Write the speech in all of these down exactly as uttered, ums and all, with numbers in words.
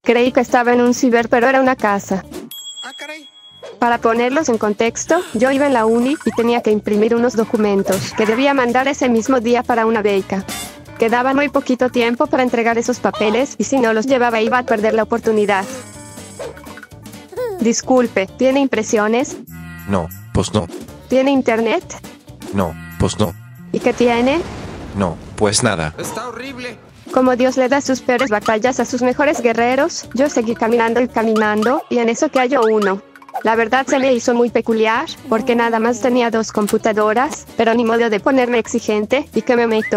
Creí que estaba en un ciber, pero era una casa. Ah, caray. Para ponerlos en contexto, yo iba en la uni y tenía que imprimir unos documentos que debía mandar ese mismo día para una beca. Quedaba muy poquito tiempo para entregar esos papeles y si no los llevaba iba a perder la oportunidad. Disculpe, ¿tiene impresiones? No, pues no. ¿Tiene internet? No, pues no. ¿Y qué tiene? No, pues nada. Está horrible. Como Dios le da sus peores batallas a sus mejores guerreros, yo seguí caminando y caminando, y en eso que halló uno. La verdad se me hizo muy peculiar, porque nada más tenía dos computadoras, pero ni modo de ponerme exigente, y que me meto.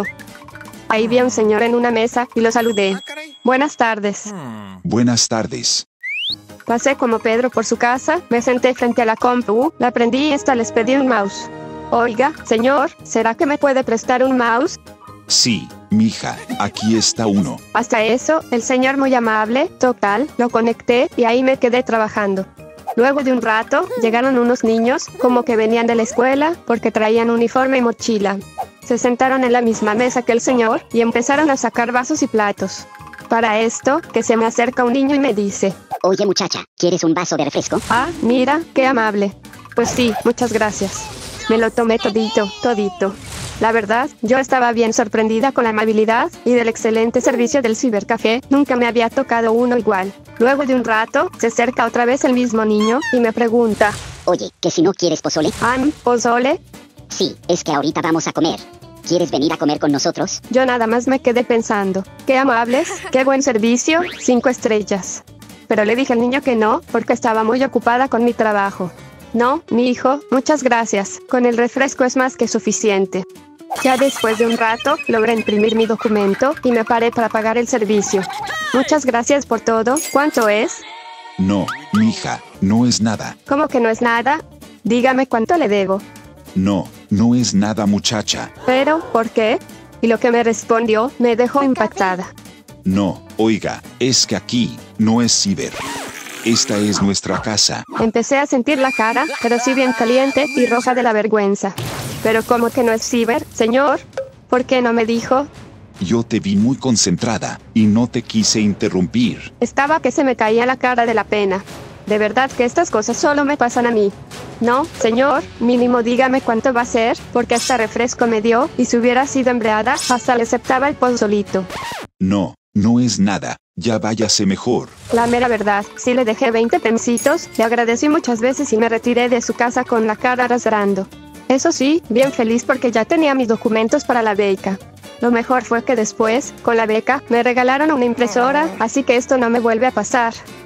Ahí vi a un señor en una mesa, y lo saludé. Ah, caray. Buenas tardes. Buenas tardes. Pasé como Pedro por su casa, me senté frente a la compu, la prendí y hasta les pedí un mouse. Oiga, señor, ¿será que me puede prestar un mouse? Sí, mija, aquí está uno. Hasta eso, el señor muy amable, total, lo conecté y ahí me quedé trabajando. Luego de un rato, llegaron unos niños, como que venían de la escuela, porque traían uniforme y mochila. Se sentaron en la misma mesa que el señor y empezaron a sacar vasos y platos. Para esto, que se me acerca un niño y me dice: Oye muchacha, ¿quieres un vaso de refresco? Ah, mira, qué amable. Pues sí, muchas gracias. Me lo tomé todito, todito. La verdad, yo estaba bien sorprendida con la amabilidad y del excelente servicio del cibercafé, nunca me había tocado uno igual. Luego de un rato, se acerca otra vez el mismo niño y me pregunta: Oye, ¿que si no quieres pozole? ¿Ah, pozole? Sí, es que ahorita vamos a comer. ¿Quieres venir a comer con nosotros? Yo nada más me quedé pensando, qué amables, qué buen servicio, cinco estrellas. Pero le dije al niño que no, porque estaba muy ocupada con mi trabajo. No, mi hijo, muchas gracias, con el refresco es más que suficiente. Ya después de un rato, logré imprimir mi documento y me paré para pagar el servicio. Muchas gracias por todo. ¿Cuánto es? No, mija, no es nada. ¿Cómo que no es nada? Dígame cuánto le debo. No, no es nada, muchacha. Pero, ¿por qué? Y lo que me respondió me dejó impactada. No, oiga, es que aquí no es ciber. Esta es nuestra casa. Empecé a sentir la cara, pero sí bien caliente y roja de la vergüenza. Pero ¿cómo que no es ciber, señor? ¿Por qué no me dijo? Yo te vi muy concentrada y no te quise interrumpir. Estaba que se me caía la cara de la pena. De verdad que estas cosas solo me pasan a mí. No, señor, mínimo dígame cuánto va a ser, porque hasta refresco me dio, y si hubiera sido empleada, hasta le aceptaba el pozolito. No, no es nada. Ya váyase mejor. La mera verdad, sí le dejé veinte pensitos, le agradecí muchas veces y me retiré de su casa con la cara rasgando. Eso sí, bien feliz porque ya tenía mis documentos para la beca. Lo mejor fue que después, con la beca, me regalaron una impresora, así que esto no me vuelve a pasar.